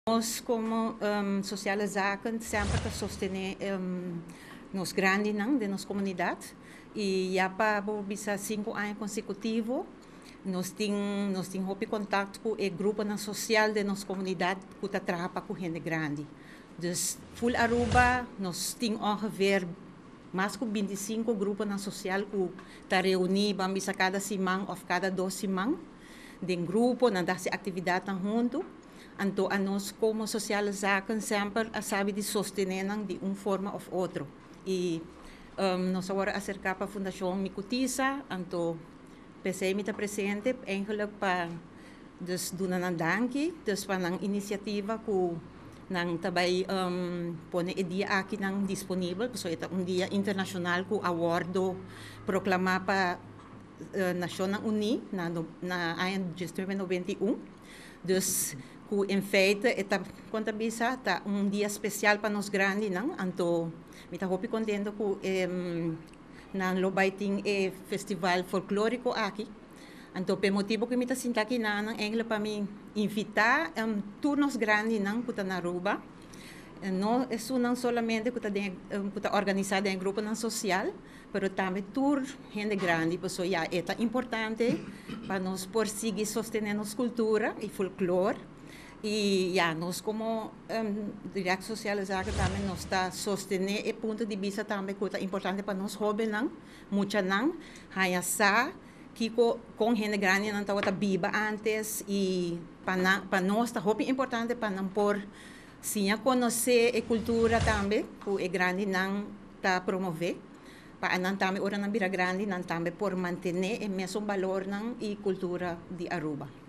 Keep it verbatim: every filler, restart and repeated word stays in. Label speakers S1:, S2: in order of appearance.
S1: Nós, como um, sociale zaken, sempre te sostener um, nos grandes de nossa comunidade. E já para bisa cinco anos consecutivos, nós temos nós tem contato com o grupo na social de nossa comunidade que está trabalhando com gente grande. Dus full Aruba, nós temos ongeveer mais de vinte e cinco grupos na social que está reunidos bisa cada semana ou cada duas semanas. De grupo, na dessa atividade junto. Então, a nós, como sociale zaken, sempre sabe de sostener de uma forma ou outra. E um, nós agora acercar para a Fundação Micutisa, então, pensei que está presente, eigenlijk para dus doen een dankie, dus van een initiatief que nang tabay um, pone e dia aqui nang disponível, so ito um dia internacional que awardo proclamar para uh, Nações Unidas na na ano de noventa e um. Dus que em feite eta conta bisa tá um dia especial para nós grandes, não? Então, me tá hopi contento que um, na lobaiting e festival folclórico aqui. Então, pelo motivo que me tá sinta aqui na nang engle para me invitar um turnos grandes não que tá na Aruba. Não é só não somente que tá de que tá organizado em grupo não social, mas também tour gente grande, porque já é importante para nós por seguir sostener nossa cultura e folclore. E já nós como um, direito social zaken também nós está sostener e ponto de vista também que é importante para nós jovens não, muita não, hanya sa que com gente grande não estava viva antes e para para nós está muito importante para não por sim conhecer a cultura também que é grande não está promover para não também ora não vira grande não também por manter o mesmo valor não e cultura de Aruba.